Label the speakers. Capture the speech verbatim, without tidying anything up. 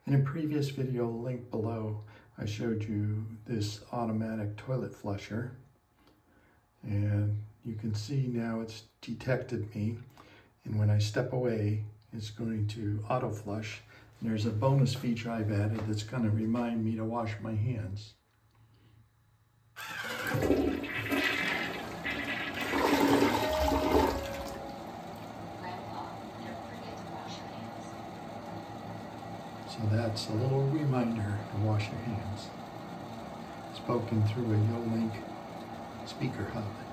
Speaker 1: In a previous video linked below, I showed you this automatic toilet flusher, and you can see now it's detected me, and when I step away it's going to auto flush. And there's a bonus feature I've added that's going to remind me to wash my hands. So that's a little reminder to wash your hands. Spoken through a Yolink speaker hub.